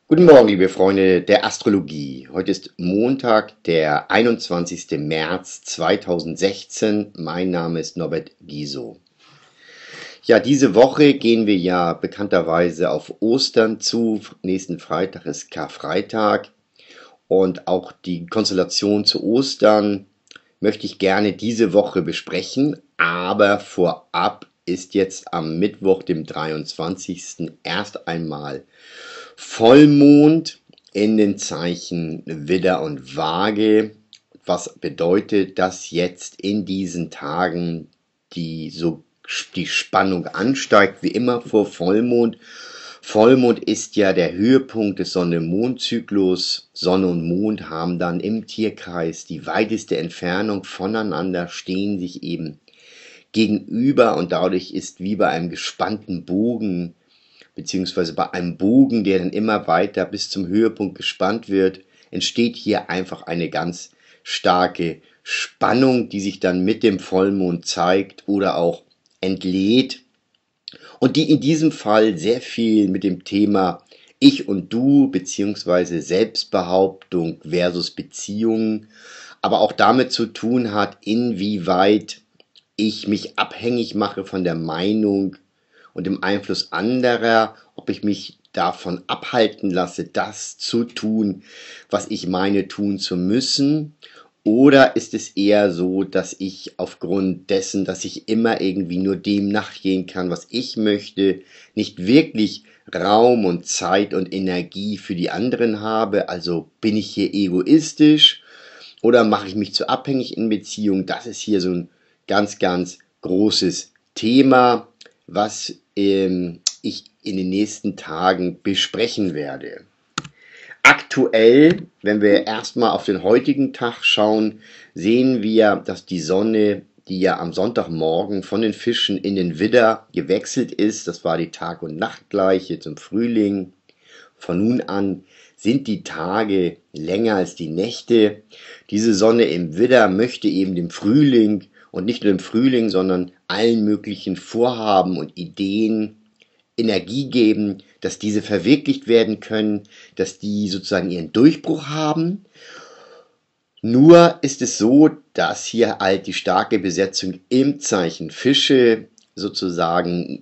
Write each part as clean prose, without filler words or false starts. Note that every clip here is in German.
Guten Morgen, liebe Freunde der Astrologie. Heute ist Montag, der 21. März 2016. Mein Name ist Norbert Giso. Ja, diese Woche gehen wir ja bekannterweise auf Ostern zu. Nächsten Freitag ist Karfreitag. Und auch die Konstellation zu Ostern möchte ich gerne diese Woche besprechen. Aber vorab ist jetzt am Mittwoch, dem 23. erst einmal Vollmond in den Zeichen Widder und Waage, was bedeutet, dass jetzt in diesen Tagen die Spannung ansteigt, wie immer vor Vollmond. Vollmond ist ja der Höhepunkt des Sonne-Mond-Zyklus. Sonne und Mond haben dann im Tierkreis die weiteste Entfernung voneinander, stehen sich eben gegenüber und dadurch ist wie bei einem gespannten Bogen beziehungsweise bei einem Bogen, der dann immer weiter bis zum Höhepunkt gespannt wird, entsteht hier einfach eine ganz starke Spannung, die sich dann mit dem Vollmond zeigt oder auch entlädt und die in diesem Fall sehr viel mit dem Thema Ich und Du beziehungsweise Selbstbehauptung versus Beziehungen, aber auch damit zu tun hat, inwieweit ich mich abhängig mache von der Meinung und dem Einfluss anderer, ob ich mich davon abhalten lasse, das zu tun, was ich meine tun zu müssen, oder ist es eher so, dass ich aufgrund dessen, dass ich immer irgendwie nur dem nachgehen kann, was ich möchte, nicht wirklich Raum und Zeit und Energie für die anderen habe, also bin ich hier egoistisch oder mache ich mich zu abhängig in Beziehung? Das ist hier so ein ganz, ganz großes Thema, was ich in den nächsten Tagen besprechen werde. Aktuell, wenn wir erstmal auf den heutigen Tag schauen, sehen wir, dass die Sonne, die ja am Sonntagmorgen von den Fischen in den Widder gewechselt ist, das war die Tag- und Nachtgleiche zum Frühling. Von nun an sind die Tage länger als die Nächte. Diese Sonne im Widder möchte eben dem Frühling und nicht nur dem Frühling, sondern allen möglichen Vorhaben und Ideen Energie geben, dass diese verwirklicht werden können, dass die sozusagen ihren Durchbruch haben. Nur ist es so, dass hier halt die starke Besetzung im Zeichen Fische sozusagen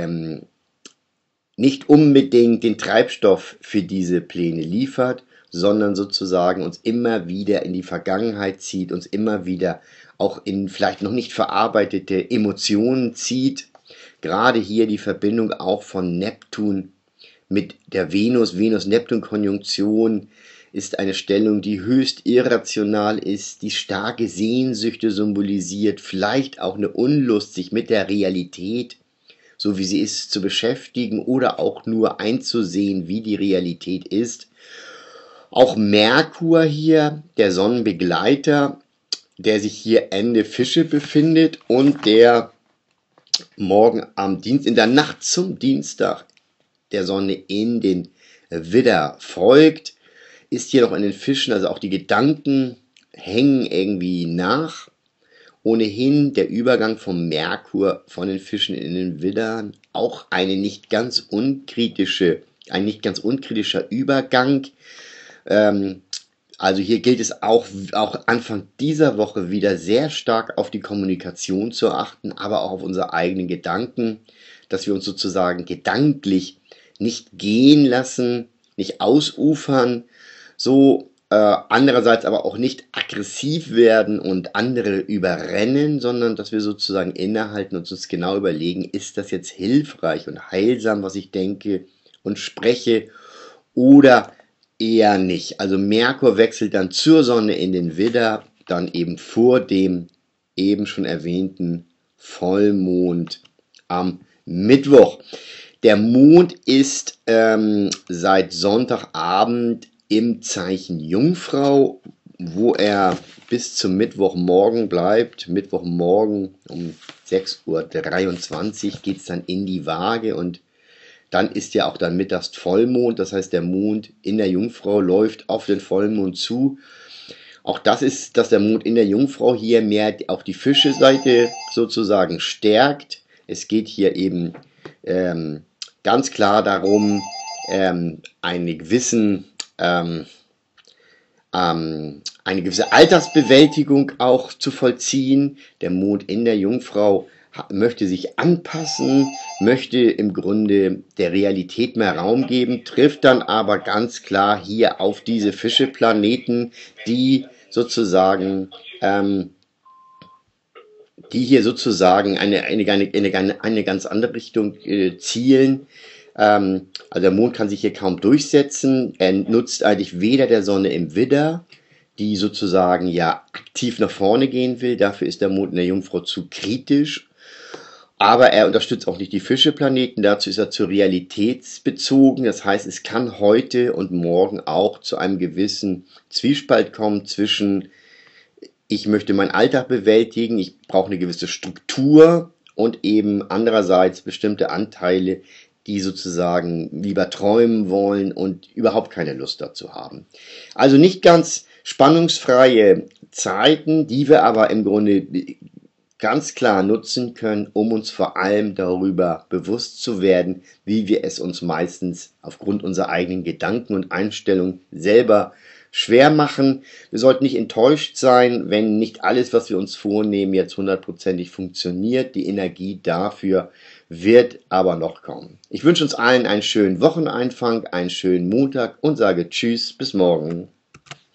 nicht unbedingt den Treibstoff für diese Pläne liefert, sondern sozusagen uns immer wieder in die Vergangenheit zieht, uns immer wieder auch in vielleicht noch nicht verarbeitete Emotionen zieht. Gerade hier die Verbindung auch von Neptun mit der Venus-Neptun-Konjunktion ist eine Stellung, die höchst irrational ist, die starke Sehnsüchte symbolisiert, vielleicht auch eine Unlust, sich mit der Realität, so wie sie ist, zu beschäftigen oder auch nur einzusehen, wie die Realität ist. Auch Merkur hier, der Sonnenbegleiter, der sich hier Ende Fische befindet und der morgen in der Nacht zum Dienstag der Sonne in den Widder folgt, ist hier noch in den Fischen, also auch die Gedanken hängen irgendwie nach. Ohnehin der Übergang vom Merkur von den Fischen in den Widdern auch ein nicht ganz unkritischer Übergang. Also hier gilt es auch Anfang dieser Woche wieder sehr stark auf die Kommunikation zu achten, aber auch auf unsere eigenen Gedanken, dass wir uns sozusagen gedanklich nicht gehen lassen, nicht ausufern, so andererseits aber auch nicht aggressiv werden und andere überrennen, sondern dass wir sozusagen innehalten und uns genau überlegen, ist das jetzt hilfreich und heilsam, was ich denke und spreche, oder eher nicht. Also Merkur wechselt dann zur Sonne in den Widder, dann eben vor dem eben schon erwähnten Vollmond am Mittwoch. Der Mond ist seit Sonntagabend im Zeichen Jungfrau, wo er bis zum Mittwochmorgen bleibt. Mittwochmorgen um 6:23 Uhr geht es dann in die Waage und dann ist ja auch dann mittags Vollmond, das heißt der Mond in der Jungfrau läuft auf den Vollmond zu. Auch das ist, dass der Mond in der Jungfrau hier mehr auch die Fische-Seite sozusagen stärkt. Es geht hier eben ganz klar darum, eine gewisse Altersbewältigung auch zu vollziehen. Der Mond in der Jungfrau möchte sich anpassen, möchte im Grunde der Realität mehr Raum geben, trifft dann aber ganz klar hier auf diese Fischeplaneten, die sozusagen eine ganz andere Richtung zielen. Also der Mond kann sich hier kaum durchsetzen. Er nutzt eigentlich weder der Sonne im Widder, die sozusagen ja aktiv nach vorne gehen will. Dafür ist der Mond in der Jungfrau zu kritisch. Aber er unterstützt auch nicht die Fischeplaneten. Dazu ist er zu realitätsbezogen. Das heißt, es kann heute und morgen auch zu einem gewissen Zwiespalt kommen zwischen ich möchte meinen Alltag bewältigen, ich brauche eine gewisse Struktur und eben andererseits bestimmte Anteile, die sozusagen lieber träumen wollen und überhaupt keine Lust dazu haben. Also nicht ganz spannungsfreie Zeiten, die wir aber im Grunde ganz klar nutzen können, um uns vor allem darüber bewusst zu werden, wie wir es uns meistens aufgrund unserer eigenen Gedanken und Einstellungen selber schwer machen. Wir sollten nicht enttäuscht sein, wenn nicht alles, was wir uns vornehmen, jetzt hundertprozentig funktioniert. Die Energie dafür wird aber noch kommen. Ich wünsche uns allen einen schönen Wocheneinfang, einen schönen Montag und sage Tschüss, bis morgen.